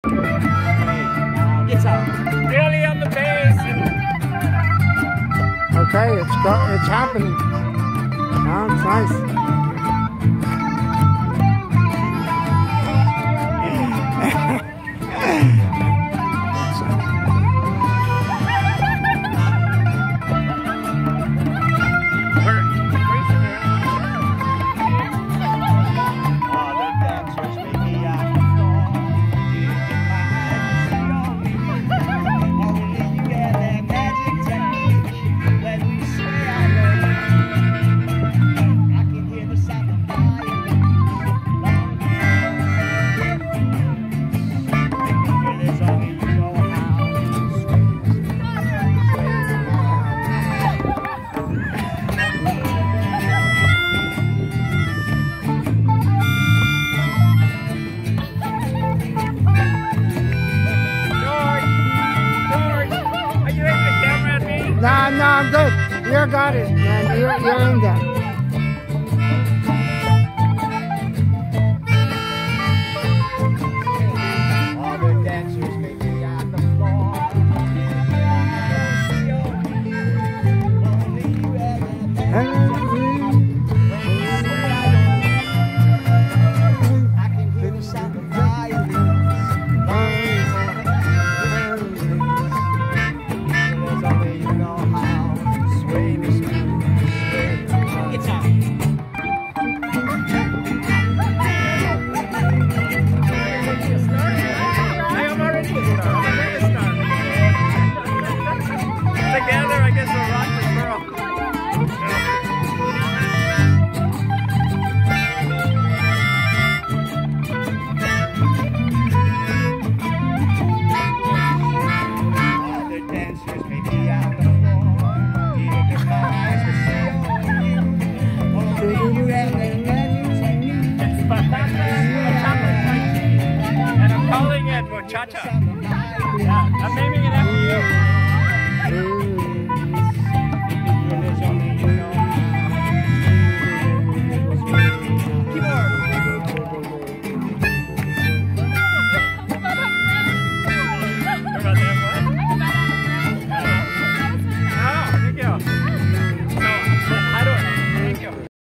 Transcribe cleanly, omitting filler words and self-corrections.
It's really on the base. Okay, it's happening. Oh, it's nice. No, I'm good. You got it, man. You're in there. All the dancers may be on the floor. Only you have that I can hear the sound of violins. Together, I guess we'll rock this world. All the dancers may be on the floor. Give their eyes to see only you have that magic technique. And I'm calling it Muchacha. Yeah, I'm naming it after you.